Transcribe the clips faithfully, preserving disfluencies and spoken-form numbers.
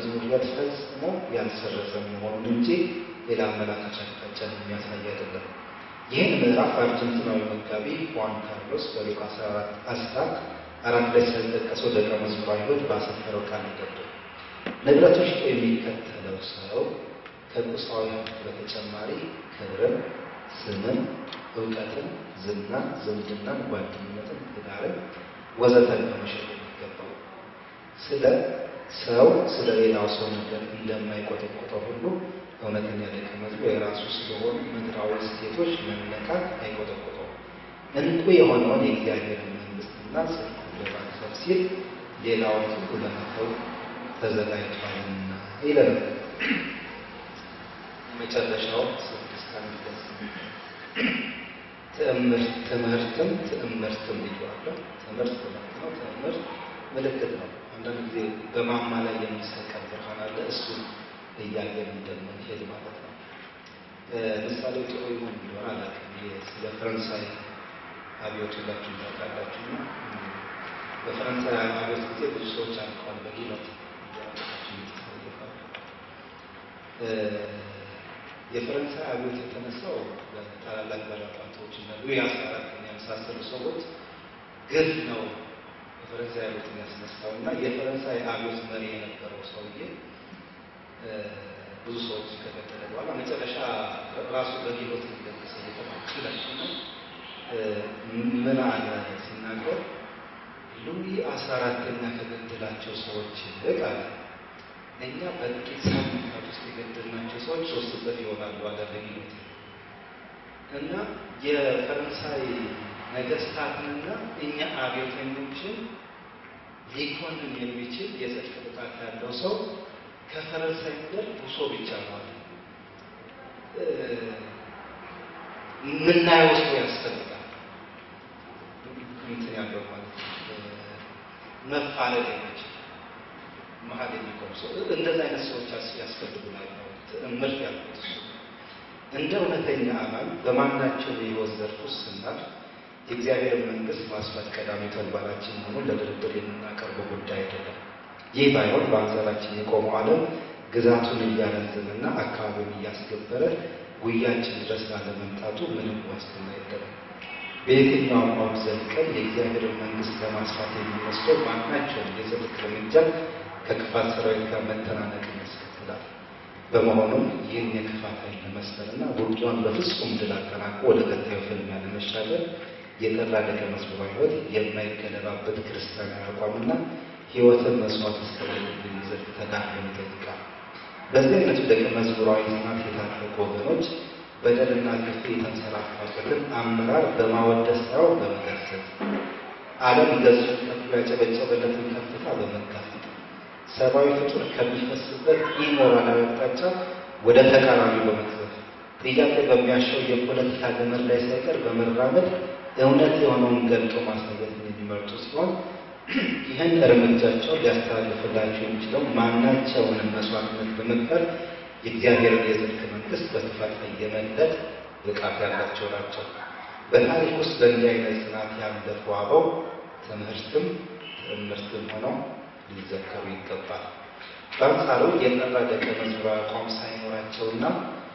መዝሙር ፈጽሞ ያልሰረዘ መሆኑን እንጂ ሌላ አመላካች አቅጣጫ የሚያሳይ አይደለም። ይህን ምዕራፍ አርጀንቲናዊ መጋቢ ሁዋን ካርሎስ በሉቃስ አስራ አራት ላይ ስለተጠቀሰው ደቀ መዝሙር አይሁድ ባሰፈረው ቃል ይገባል። ንብረቶች የሚከተለው ሰው ከቁሳዊ ሀብት በተጨማሪ ክብርን፣ ስምን፣ እውቀትን፣ ዝናን፣ ዝምድናን፣ ጓደኝነትን፣ ትዳርን ወዘተ በመሸጥ የሚገባው ስለ ሰው ስለ ሌላው ሰው ነገር እንደማይቆጠቆጠው ሁሉ እውነተኛ ደቀ መዝሙር የራሱ ስለሆኑ ምድራዊ እሴቶች መነካት አይቆጠቆጠው። እንቁ የሆነውን የእግዚአብሔር መንግስትና ጽድቁን ለማክበር ሲል ሌላውን ሁሉ ለመተው ተዘጋጅቷልና ይላል። መጨረሻው ስድስት አንቀጽ ትምህርት ትምህርትም ትምህርትም ይሏል። ትምህርት ነው። ትምህርት ምልክት ነው። አንዳንድ ጊዜ በማማ ላይ የሚሰቀል ብርሃን አለ። እሱ እያየን እንደምንሄድ ማለት ነው። ምሳሌ ጥሩ ይሆን እንደሆነ አላውቅም። ስለ ፈረንሳይ አብዮት ሁላችሁም ታውቃላችሁ። በፈረንሳይ አብዮት ጊዜ ብዙ ሰዎች አልቀዋል በጊሎት የፈረንሳይ አብዮት የተነሳው በታላላቅ ባለሀብቶች እና ሉዊ አስራ አራት የመሳሰሉ ሰዎች ግፍ ነው የፈረንሳይ አብዮት ያስነሳው እና የፈረንሳይ አብዮት መሪ የነበረው ሰውዬ ብዙ ሰዎች ከገደለ በኋላ መጨረሻ ራሱ በጊሎት እንደተሰ የተባለችው ነው። ምን አለ ሲናገር ሉዊ አስራ አራተኛ ከገደላቸው ሰዎች ይልቅ አለ እኛ በጥቂት ሳምንታት ውስጥ የገደልናቸው ሰዎች ሶስት እጥፍ ይሆናሉ አለ በጊሎት። እና የፈረንሳይ ነገስታትንና እኛ አብዮተኞችን ሊኮንን የሚችል የጽድቅ ብቃት ያለው ሰው ከፈረንሳይ ምድር ቡሶ ብቻ ነው አለ። ምናየው ሰው ያስፈልጋል። እንትን ያለው ማለት መፋለጥ የሚችል መሀል የሚቆም ሰው እንደዛ አይነት ሰዎች ያስፈልጉናል ነው ትምህርት ያሉት። እንደ እውነተኛ አማኝ በማናቸው የህይወት ዘርፍ ውስጥ ስናል የእግዚአብሔር መንግስት ማስፋት ቀዳሚ ተግባራችን መሆኑን ለድርድር የምናቀርበው ጉዳይ አይደለም። ይህ ባይሆን በአንጻራችን የቆመው ዓለም ግዛቱን እያረዘመና አካባቢውን እያስገበረ ጉያችን ድረስ ላለመምጣቱ ምንም ዋስትና የለም። በየትኛውም አውድ ዘልቀን የእግዚአብሔር መንግስት ለማስፋት የሚወስደው ማናቸውም የጽድቅ እርምጃ ከክፋት ሰራዊት ጋር መተናነቅን ያስከትላል። በመሆኑም ይህን የክፋት ኃይል ለመስበርና ውጊያውን በፍጹም ድል አጠናቆ ወደ ቀጣዩ ፍልሚያ ለመሻገር የጠራ ደቀ መዝሙራዊ ሕይወት የማይገለባበት ክርስቲያናዊ አቋምና ሕይወትን መስዋዕት እስከማድረግ የሚዘልቅ ተጋድሎን ይጠይቃል። በዚህ አይነቱ ደቀ መዝሙራዊ ጽናት የታጠቁ ወገኖች በደልና ግፍ የተንሰራፋበትን አመራር በማወደስ ሳይሆን በመገሰጽ ዓለም ገጹን ከፍሎ ያጨበጨበለትን ከፍታ በመጋፈጥ ሰብአዊ ፍጡር ከሚፈስበት ኢሞራላዊ አቅጣጫ ወደ ተቃራኒ በመክፈፍ ጥያቄ በሚያሻው የፖለቲካ ገመድ ላይ ሳይቀር በመራመድ እውነት የሆነውን ገልጦ ማሳየትን የሚመርጡ ሲሆን ይህን እርምጃቸው ሊያስተላልፍላቸው የሚችለው ማናቸውንም መስዋዕትነት በመክፈል የእግዚአብሔርን የጽድቅ መንግስት በክፋት ላይ የመግለጥ ብቃት ያላቸው ናቸው። በታሪክ ውስጥ በእንዲህ አይነት ጽናት ያለፉ አበው ትምህርትም ትምህርትም ሆነው ሊዘከሩ ይገባል። በአንጻሩ የጠራ ደቀ መዝሙራዊ አቋም ሳይኖራቸውና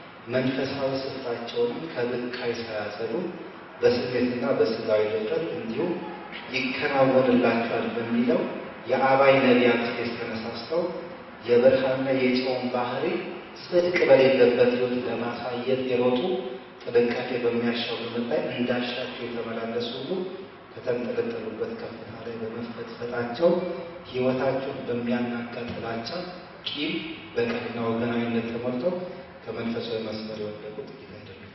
መንፈሳዊ ስፍራቸውንም ከብካይ ሳያጸዱ በስሜትና በስጋዊ ድፍረት እንዲሁም ይከናወንላቸዋል በሚለው የአባይ ነቢያት ፌስ ተነሳስተው የብርሃንና የጨውን ባህሪ ጽድቅ በሌለበት ሕይወት ለማሳየት የሮጡ ጥንቃቄ በሚያሻው ገመድ ላይ እንዳሻቸው የተመላለሱ ሁሉ ከተንጠለጠሉበት ከፍታ ላይ በመፈጥፈጣቸው ሕይወታቸውን በሚያናጋ ጥላቻ፣ ቂም፣ በቀልና ወገናዊነት ተሞልተው ከመንፈሳዊ መስመር የወደቁ ጥቂት አይደሉም።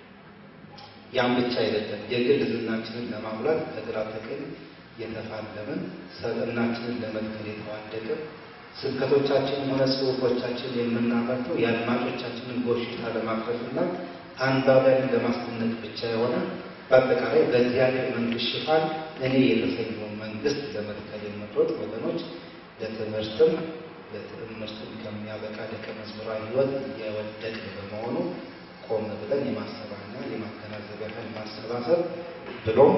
ያም ብቻ አይደለም። የግል ዝናችንን ለማሙላት ከግራ ተቀኝ የተፋለምን፣ ሰብዕናችንን ለመትከል የተዋደቅን፣ ስብከቶቻችንን ሆነ ጽሑፎቻችንን የምናመርተው የአድማጮቻችንን ጎሽታ ለማክረፍና አንባቢያንን ለማስደነቅ ብቻ የሆነ በአጠቃላይ በእግዚአብሔር መንግስት ሽፋን እኔ የተሰኘውን መንግስት ለመትከል የምንሮጥ ወገኖች ለትምህርትም ለትምህርትም ከሚያበቃ ደቀ መዝሙራዊ ሕይወት እየወደቅን በመሆኑ ቆም ብለን የማሰባና የማገናዘቢያ ኃይል ማሰባሰብ ብሎም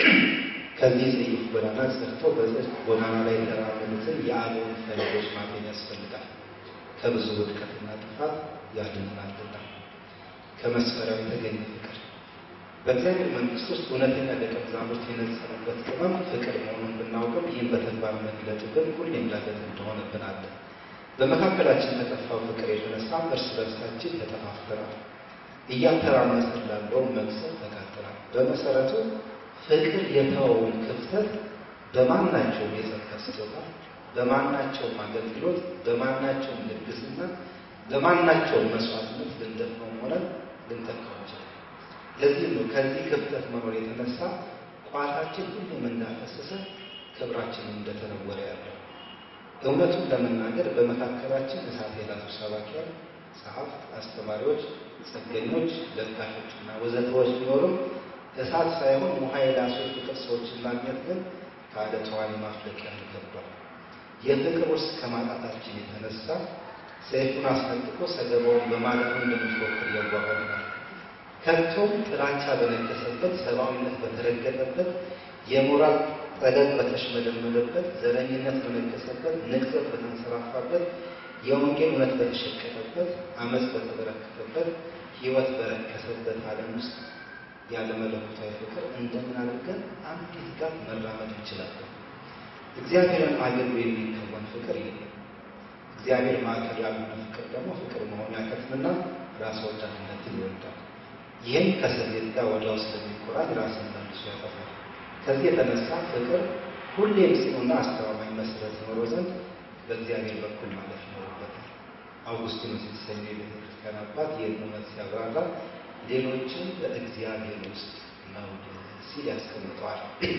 ከዚህ ጽሑፍ ጎዳና ሰርተው በጽድቅ ጎዳና ላይ የተራመዱትን የአበውን ፈለጎች ማግኘት ያስፈልጋል። ከብዙ ውድቀትና ጥፋት ያድነናልና። ከመስፈሪያው የተገኘ ፍቅር በእግዚአብሔር መንግሥት ውስጥ እውነተኛ ደቀ መዛሙርት የነጸሩበት ቅመም ፍቅር መሆኑን ብናውቅም ይህን በተግባር መግለጡ ግን ሁሌም ዳገት እንደሆነብን አለ። በመካከላችን ከጠፋው ፍቅር የተነሳ እርስ በርሳችን ተጠፋፍተናል፣ እያተራመሰን ላለውን መቅሰፍ ተጋጥተናል። በመሰረቱ ፍቅር የተወውን ክፍተት በማናቸውም የጸጋ ስጦታ፣ በማናቸውም አገልግሎት፣ በማናቸውም ልግስና፣ በማናቸውም መስዋዕትነት ልንደፍነው ሆነ ልንተካው እንችላለን። ለዚህ ነው ከዚህ ክፍተት መኖር የተነሳ ቋታችን ሁሉም እንዳፈሰሰ ክብራችንም እንደተነወረ ያለው። እውነቱን ለመናገር በመካከላችን እሳት የላሱ ሰባኪያን፣ ጸሐፍት፣ አስተማሪዎች፣ ጸገኞች፣ ለጋሾችና ወዘተዎች ቢኖሩም እሳት ሳይሆን ውሃ የላሱ ፍቅር ሰዎችን ማግኘት ግን ከአለት ውሃን ማፍለቂያ ይከብዳል። የፍቅር ውስጥ ከማጣታችን የተነሳ ሰይፉን አስነጥቆ ሰገባውን በማለቱ እንደሚፎክር ያጓጓናል። ከቶም ጥላቻ በነገሰበት፣ ሰብአዊነት በተረገጠበት፣ የሞራል ጠገብ በተሽመደመደበት፣ ዘረኝነት በነገሰበት፣ ንቅዘት በተንሰራፋበት፣ የወንጌል እውነት በተሸቀጠበት፣ አመፅ በተበረከተበት፣ ሕይወት በረከሰበት ዓለም ውስጥ ያለ መለኮታዊ ፍቅር እንደምን አድርገን አንዲት ጋር መራመድ እንችላለን? እግዚአብሔርን አገልግሎ የሚከወን ፍቅር የለም። እግዚአብሔር ማዕከል ያልሆነ ፍቅር ደግሞ ፍቅር መሆን ያከትምና ራስ ወዳድነትን ይወልዳል። ይህም ከስሜት ጋር ወዲያው ስለሚቆራኝ ራስን መልሶ ያጠፋል። ከዚህ የተነሳ ፍቅር ሁሌም ጽኑና አስተማማኝ መሰረት ይኖረው ዘንድ በእግዚአብሔር በኩል ማለፍ ይኖርበታል። አውጉስጢኖስ የተሰኘ የቤተክርስቲያን አባት ይህን እውነት ሲያብራራ ሌሎችን በእግዚአብሔር ውስጥ ነው ሲል ያስቀምጠዋል።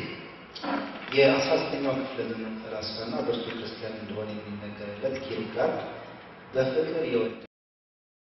የአስራ ዘጠነኛው ክፍለ ዘመን ፈላስፋና ብርቱ ክርስቲያን እንደሆነ የሚነገርለት ኪርኬጋርድ በፍቅር የወደ